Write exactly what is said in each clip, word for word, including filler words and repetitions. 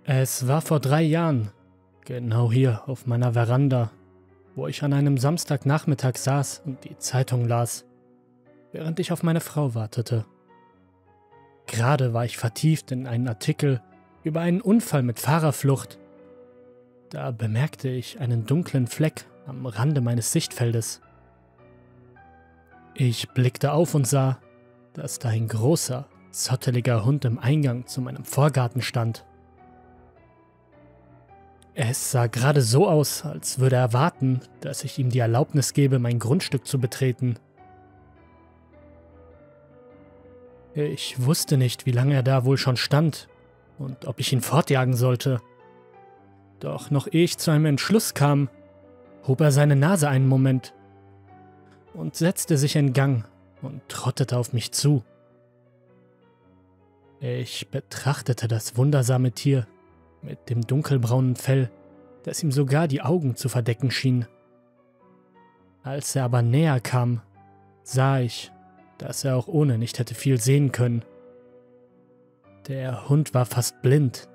Es war vor drei Jahren, genau hier auf meiner Veranda, wo ich an einem Samstagnachmittag saß und die Zeitung las, während ich auf meine Frau wartete. Gerade war ich vertieft in einen Artikel über einen Unfall mit Fahrerflucht. Da bemerkte ich einen dunklen Fleck am Rande meines Sichtfeldes. Ich blickte auf und sah, dass da ein großer, zotteliger Hund im Eingang zu meinem Vorgarten stand. Es sah gerade so aus, als würde er warten, dass ich ihm die Erlaubnis gebe, mein Grundstück zu betreten. Ich wusste nicht, wie lange er da wohl schon stand und ob ich ihn fortjagen sollte. Doch noch ehe ich zu einem Entschluss kam, hob er seine Nase einen Moment und setzte sich in Gang und trottete auf mich zu. Ich betrachtete das wundersame Tier mit dem dunkelbraunen Fell, das ihm sogar die Augen zu verdecken schien. Als er aber näher kam, sah ich, dass er auch ohne nicht hätte viel sehen können. Der Hund war fast blind.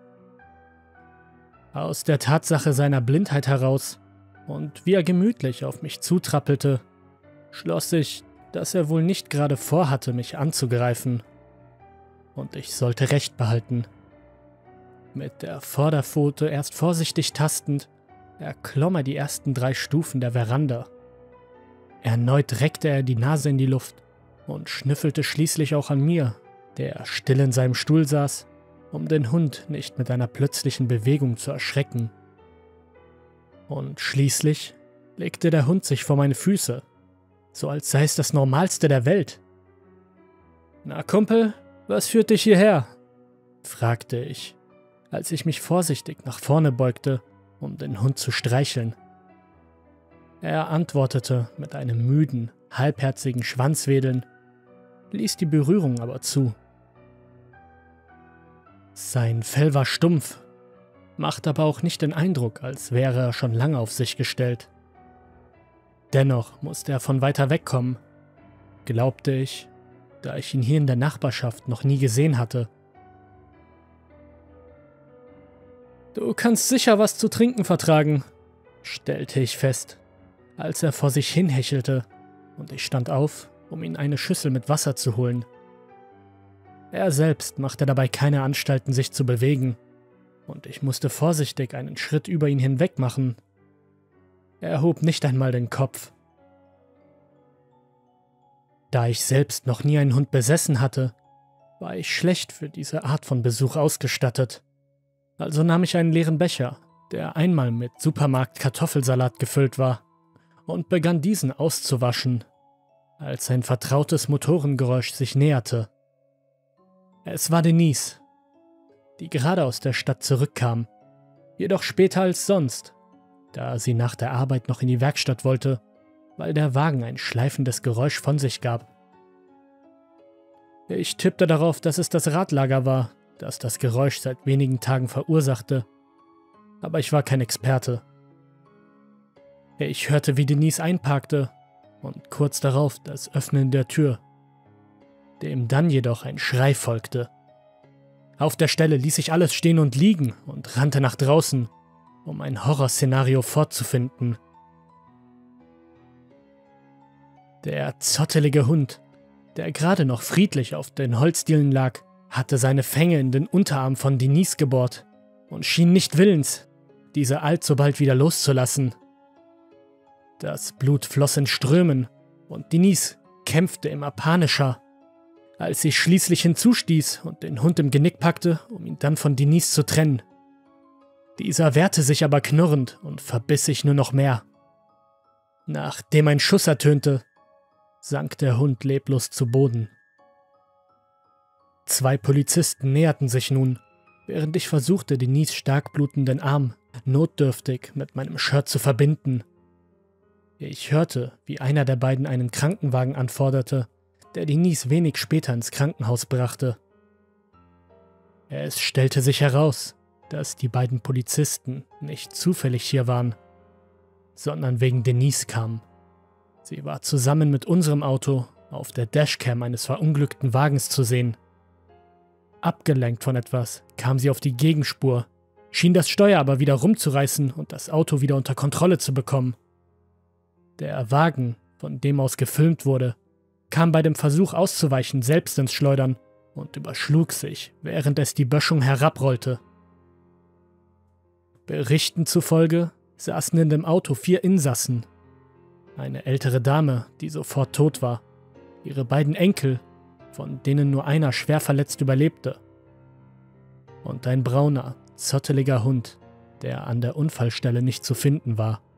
Aus der Tatsache seiner Blindheit heraus und wie er gemütlich auf mich zutrappelte, schloss ich, dass er wohl nicht gerade vorhatte, mich anzugreifen. Und ich sollte Recht behalten. Mit der Vorderpfote erst vorsichtig tastend, erklomm er die ersten drei Stufen der Veranda. Erneut reckte er die Nase in die Luft und schnüffelte schließlich auch an mir, der still in seinem Stuhl saß, um den Hund nicht mit einer plötzlichen Bewegung zu erschrecken. Und schließlich legte der Hund sich vor meine Füße, so als sei es das Normalste der Welt. »Na Kumpel, was führt dich hierher?« fragte ich, als ich mich vorsichtig nach vorne beugte, um den Hund zu streicheln. Er antwortete mit einem müden, halbherzigen Schwanzwedeln, ließ die Berührung aber zu. Sein Fell war stumpf, machte aber auch nicht den Eindruck, als wäre er schon lange auf sich gestellt. Dennoch musste er von weiter weg kommen, glaubte ich, da ich ihn hier in der Nachbarschaft noch nie gesehen hatte. »Du kannst sicher was zu trinken vertragen«, stellte ich fest, als er vor sich hin hechelte, und ich stand auf, um ihm eine Schüssel mit Wasser zu holen. Er selbst machte dabei keine Anstalten, sich zu bewegen, und ich musste vorsichtig einen Schritt über ihn hinweg machen. Er hob nicht einmal den Kopf. Da ich selbst noch nie einen Hund besessen hatte, war ich schlecht für diese Art von Besuch ausgestattet. Also nahm ich einen leeren Becher, der einmal mit Supermarkt-Kartoffelsalat gefüllt war, und begann diesen auszuwaschen, als ein vertrautes Motorengeräusch sich näherte. Es war Denise, die gerade aus der Stadt zurückkam, jedoch später als sonst, da sie nach der Arbeit noch in die Werkstatt wollte, weil der Wagen ein schleifendes Geräusch von sich gab. Ich tippte darauf, dass es das Radlager war, das das Geräusch seit wenigen Tagen verursachte, aber ich war kein Experte. Ich hörte, wie Denise einparkte und kurz darauf das Öffnen der Tür, dem dann jedoch ein Schrei folgte. Auf der Stelle ließ ich alles stehen und liegen und rannte nach draußen, um ein Horrorszenario fortzufinden. Der zottelige Hund, der gerade noch friedlich auf den Holzdielen lag, hatte seine Fänge in den Unterarm von Denise gebohrt und schien nicht willens, diese allzubald wieder loszulassen. Das Blut floss in Strömen und Denise kämpfte immer panischer, als sie schließlich hinzustieß und den Hund im Genick packte, um ihn dann von Denise zu trennen. Dieser wehrte sich aber knurrend und verbiss sich nur noch mehr. Nachdem ein Schuss ertönte, sank der Hund leblos zu Boden. Zwei Polizisten näherten sich nun, während ich versuchte, Denise stark blutenden Arm notdürftig mit meinem Shirt zu verbinden. Ich hörte, wie einer der beiden einen Krankenwagen anforderte, der Denise wenig später ins Krankenhaus brachte. Es stellte sich heraus, dass die beiden Polizisten nicht zufällig hier waren, sondern wegen Denise kamen. Sie war zusammen mit unserem Auto auf der Dashcam eines verunglückten Wagens zu sehen. Abgelenkt von etwas kam sie auf die Gegenspur schien das Steuer aber wieder rumzureißen und das Auto wieder unter Kontrolle zu bekommen. Der Wagen, von dem aus gefilmt wurde, kam bei dem Versuch auszuweichen selbst ins Schleudern und überschlug sich, während es die Böschung herabrollte. Berichten zufolge saßen in dem Auto vier Insassen. Eine ältere Dame, die sofort tot war, ihre beiden Enkel, von denen nur einer schwer verletzt überlebte, und ein brauner, zotteliger Hund, der an der Unfallstelle nicht zu finden war.